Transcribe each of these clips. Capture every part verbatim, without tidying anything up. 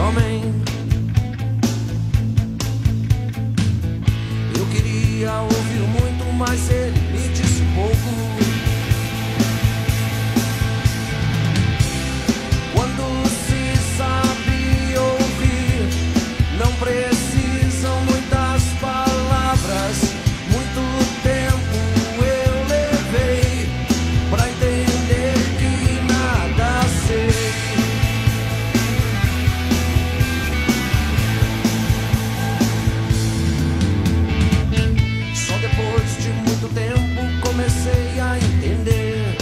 homem. Eu queria ouvir muito, mas ele me disse pouco. Quando se sabe ouvir, não precisam muitas palavras. Muito tempo eu levei pra entender que nada sei. Só depois de muito tempo comecei a entender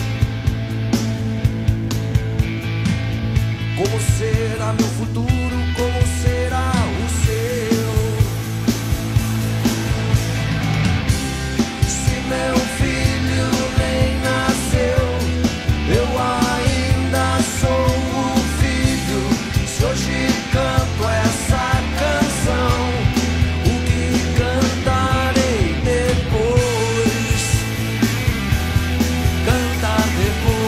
como será meu futuro, como será o seu. Se meu filho nem nasceu, eu ainda sou o filho. Se hoje canto essa canção, o que cantarei depois? Cantar depois.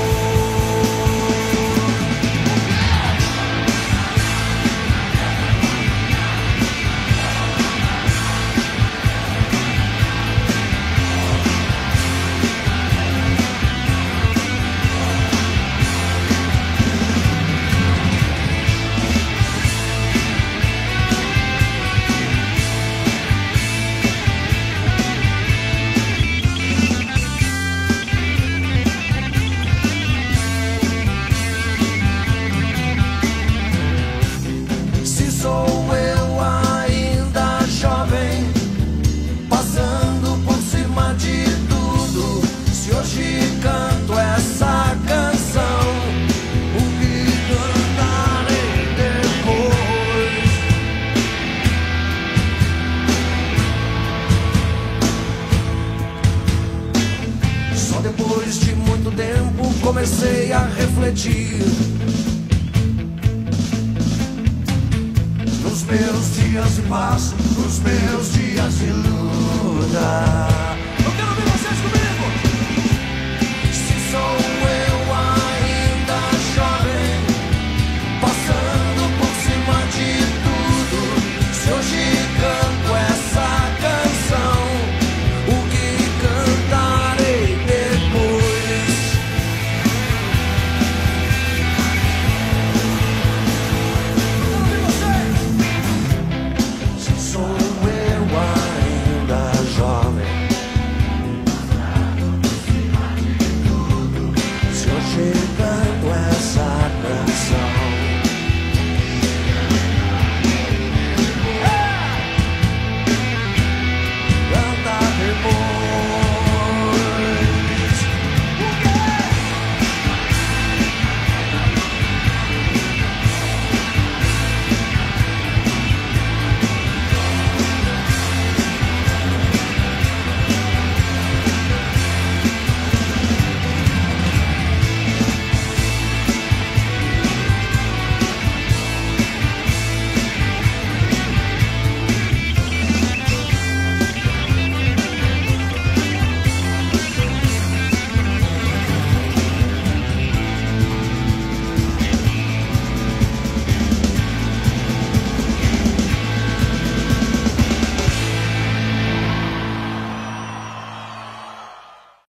Se sou eu ainda jovem, passando por cima de tudo, se hoje canto essa canção, o que cantarei depois? Só depois de muito tempo comecei a refletir. Nos meus dias de paz, nos meus dias de luta,